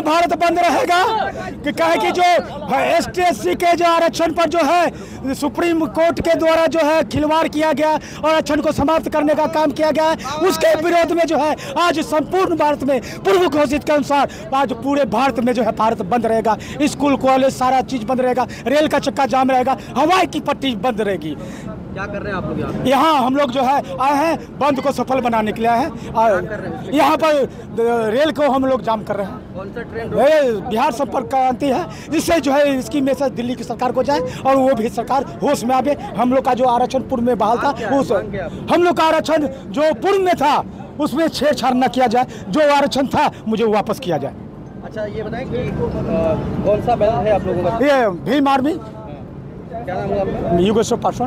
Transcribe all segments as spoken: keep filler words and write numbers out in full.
भारत बंद रहेगा कि कहे कि जो एस टी एस सी के जो आरक्षण पर जो है सुप्रीम कोर्ट के द्वारा जो है खिलवाड़ किया गया और आरक्षण को समाप्त करने का काम किया गया है, उसके विरोध में जो है आज संपूर्ण भारत में पूर्व घोषित के अनुसार आज पूरे भारत में जो है भारत बंद रहेगा। स्कूल कॉलेज सारा चीज बंद रहेगा, रेल का चक्का जाम रहेगा, हवाई की पट्टी बंद रहेगी। क्या कर रहे हैं आप लोग यहाँ? यहाँ हम लोग जो है आए हैं बंद को सफल बनाने के लिए आए हैं। यहाँ पर रेल को हम लोग जाम कर रहे हैं। कौन सा ट्रेन? बिहार संपर्क क्रांति है, जिससे जो है इसकी मैसेज दिल्ली की सरकार को जाए और वो भी सरकार होश में आवे। हम लोग का जो आरक्षण पूर्व में बहाल था, उस हम लोग का आरक्षण जो पूर्व में था उसमें छेड़छाड़ न किया जाए, जो आरक्षण था मुझे वापस किया जाए। अच्छा ये बताएं कि कौन सा बैल है आप लोगों का? ये भीम आर्मी। क्या नाम है आपका? योगेश्वर पासवान।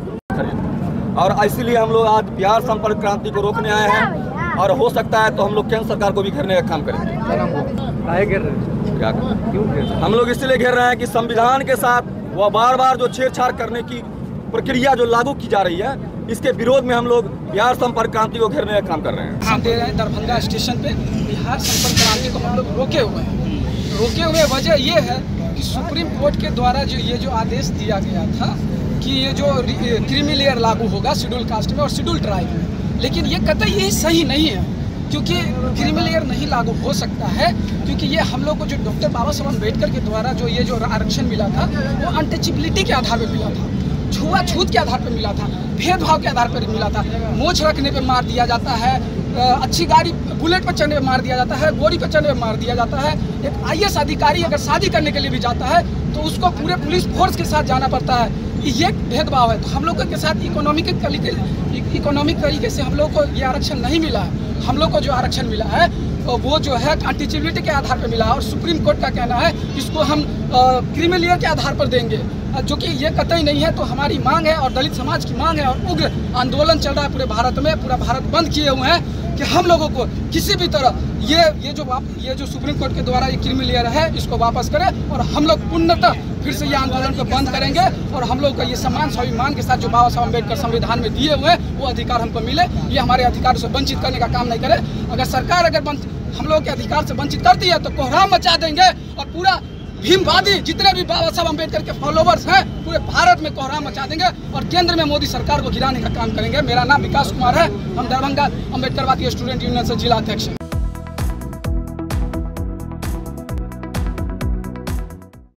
और इसीलिए हम लोग आज बिहार संपर्क क्रांति को रोकने आए हैं और हो सकता है तो हम लोग केंद्र सरकार को भी घेरने का काम करेंगे। घेर रहे हैं? क्या क्यों घेर? हम लोग इसलिए घेर रहे हैं कि संविधान के साथ वह बार बार जो छेड़छाड़ करने की प्रक्रिया जो लागू की जा रही है, इसके विरोध में हम लोग बिहार संपर्क क्रांति को घेरने का काम कर रहे हैं। हम दे रहे हैं दरभंगा स्टेशन पे बिहार संपर्क क्रांति को हम लोग रोके हुए हैं। रोके हुए वजह ये है कि सुप्रीम कोर्ट के द्वारा जो ये जो आदेश दिया गया था कि ये जो क्रीमी लेयर लागू होगा शेड्यूल कास्ट में और शेड्यूल ट्राइब में, लेकिन ये कतई ये सही नहीं है, क्योंकि क्रीमी लेयर नहीं लागू हो सकता है, क्योंकि ये हम लोग को जो डॉक्टर बाबा साहब अम्बेडकर के द्वारा जो ये जो आरक्षण मिला था वो अनटचेबिलिटी के आधार पर मिला था, छुआछूत के आधार पर मिला था, भेदभाव के आधार पर मिला था। मोछ रखने पे मार दिया जाता है, अच्छी गाड़ी बुलेट पर चढ़ने पे मार दिया जाता है, गोरी पर चढ़ने पे मार दिया जाता है। एक आई ए एस अधिकारी अगर शादी करने के लिए भी जाता है तो उसको पूरे पुलिस फोर्स के साथ जाना पड़ता है। ये भेदभाव है। तो हम लोगों के साथ इकोनॉमिक इकोनॉमिक तरीके से हम लोग को ये आरक्षण नहीं मिला है। हम लोग को जो आरक्षण मिला है वो जो है अनटचेबिलिटी के आधार पर मिला है और सुप्रीम कोर्ट का कहना है इसको हम क्रीमी लेयर के आधार पर देंगे, जो कि ये कतई नहीं है। तो हमारी मांग है और दलित समाज की मांग है और उग्र आंदोलन चल रहा है पूरे भारत में, पूरा भारत बंद किए हुए हैं कि हम लोगों को किसी भी तरह ये ये जो ये जो सुप्रीम कोर्ट के द्वारा ये क्रीमी लेयर है इसको वापस करें और हम लोग पूर्णतः फिर से ये आंदोलन को बंद करेंगे और हम लोग का ये सम्मान स्वाभिमान के साथ जो बाबा साहब अम्बेडकर संविधान में दिए हुए हैं वो अधिकार हमको मिले। ये हमारे अधिकार से वंचित करने का काम नहीं करे। अगर सरकार अगर हम लोग के अधिकार से वंचित करती है तो कोहराम मचा देंगे और पूरा भीमवादी जितने भी बाबा साहब अम्बेडकर के फॉलोवर्स हैं पूरे भारत में कोहराम मचा देंगे और केंद्र में मोदी सरकार को गिराने का काम करेंगे। मेरा नाम विकास कुमार है, हम दरभंगा अम्बेडकरवादी स्टूडेंट यूनियन से जिला अध्यक्ष हैं।